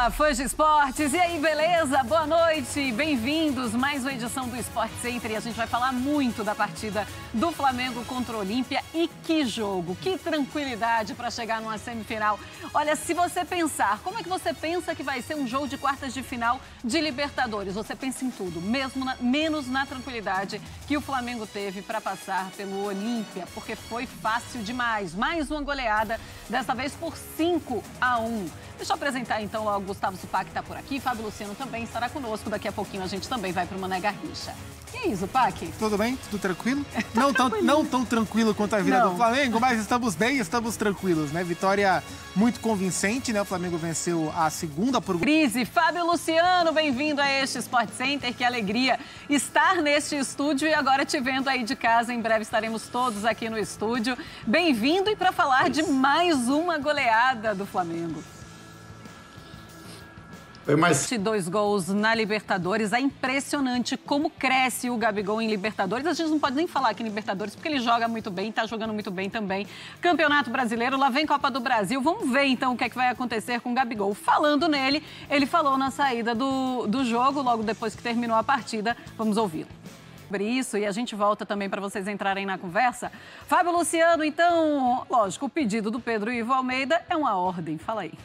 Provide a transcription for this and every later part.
Olá, fãs de esportes, e aí, beleza? Boa noite, bem-vindos, mais uma edição do Sport Center e a gente vai falar muito da partida do Flamengo contra o Olímpia. E que jogo, que tranquilidade para chegar numa semifinal. Olha, se você pensar, como é que você pensa que vai ser um jogo de quartas de final de Libertadores? Você pensa em tudo, menos na tranquilidade que o Flamengo teve para passar pelo Olímpia, porque foi fácil demais. Mais uma goleada, dessa vez por 5-1. Deixa eu apresentar então logo o Gustavo Zupac, que está por aqui. Fábio Luciano também estará conosco. Daqui a pouquinho a gente também vai para o Mané Garrincha. E aí, Zupac? Tudo bem? Tudo tranquilo? Não tão tranquilo quanto a vida do Flamengo, mas estamos bem, estamos tranquilos, né? Vitória muito convincente, né? O Flamengo venceu a segunda por... Crise, Fábio Luciano, bem-vindo a este Sport Center. Que alegria estar neste estúdio e agora te vendo aí de casa. Em breve estaremos todos aqui no estúdio. Bem-vindo e para falar de mais uma goleada do Flamengo. Foi mais 2 gols na Libertadores. É impressionante como cresce o Gabigol em Libertadores. A gente não pode nem falar aqui em Libertadores, porque ele joga muito bem, tá jogando muito bem também. Campeonato Brasileiro, lá vem Copa do Brasil. Vamos ver então o que é que vai acontecer com o Gabigol. Falando nele, ele falou na saída do jogo, logo depois que terminou a partida. Vamos ouvi-lo sobre isso e a gente volta também para vocês entrarem na conversa. Fábio Luciano, então, lógico, o pedido do Pedro Ivo Almeida é uma ordem. Fala aí.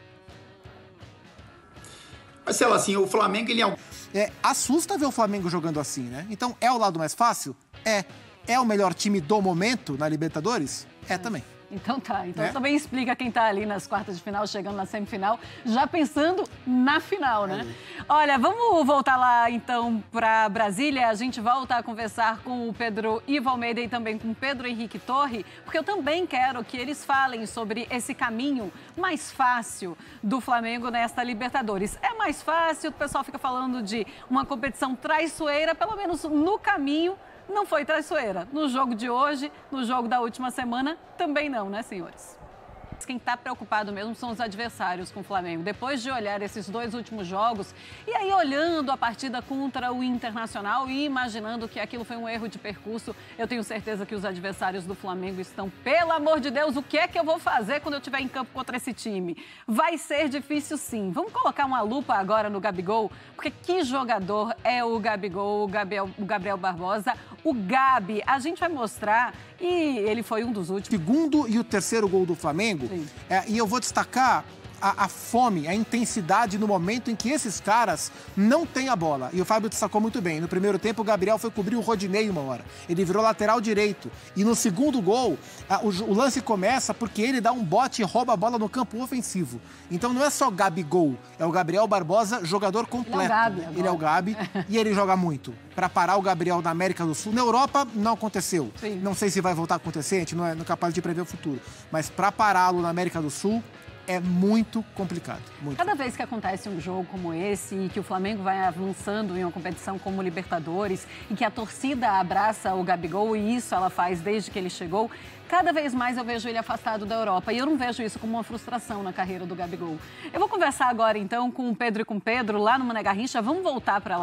Marcelo, assim, o Flamengo, ele assusta ver o Flamengo jogando assim, né? Então, é o lado mais fácil? É o melhor time do momento na Libertadores? É também. Então tá, também explica quem tá ali nas quartas de final, chegando na semifinal, já pensando na final, né? Olha, vamos voltar lá então para Brasília, a gente volta a conversar com o Pedro Ivo Almeida e também com o Pedro Henrique Torre, porque eu também quero que eles falem sobre esse caminho mais fácil do Flamengo nesta Libertadores. É mais fácil, o pessoal fica falando de uma competição traiçoeira, pelo menos no caminho. Não foi traiçoeira. No jogo de hoje, no jogo da última semana, também não, né, senhores? Quem está preocupado mesmo são os adversários com o Flamengo. Depois de olhar esses 2 últimos jogos, e aí olhando a partida contra o Internacional e imaginando que aquilo foi um erro de percurso, eu tenho certeza que os adversários do Flamengo estão, pelo amor de Deus, o que é que eu vou fazer quando eu estiver em campo contra esse time? Vai ser difícil sim. Vamos colocar uma lupa agora no Gabigol, porque que jogador é o Gabigol, o Gabriel Barbosa, o Gabi. A gente vai mostrar, e ele foi um dos últimos. Segundo e o terceiro gol do Flamengo, e eu vou destacar a fome, a intensidade no momento em que esses caras não têm a bola. E o Fábio destacou muito bem. No primeiro tempo, o Gabriel foi cobrir o Rodinei uma hora. Ele virou lateral direito. E no segundo gol, o lance começa porque ele dá um bote e rouba a bola no campo ofensivo. Então não é só Gabigol, é o Gabriel Barbosa, jogador completo. Ele é o Gabi e ele joga muito. Para parar o Gabriel na América do Sul. Na Europa, não aconteceu. Sim. Não sei se vai voltar a acontecer, a gente não é capaz de prever o futuro. Mas para pará-lo na América do Sul, é muito complicado. Cada vez que acontece um jogo como esse e que o Flamengo vai avançando em uma competição como Libertadores e que a torcida abraça o Gabigol, e isso ela faz desde que ele chegou, cada vez mais eu vejo ele afastado da Europa. E eu não vejo isso como uma frustração na carreira do Gabigol. Eu vou conversar agora então com o Pedro e com o Pedro lá no Mané Garrincha. Vamos voltar para lá.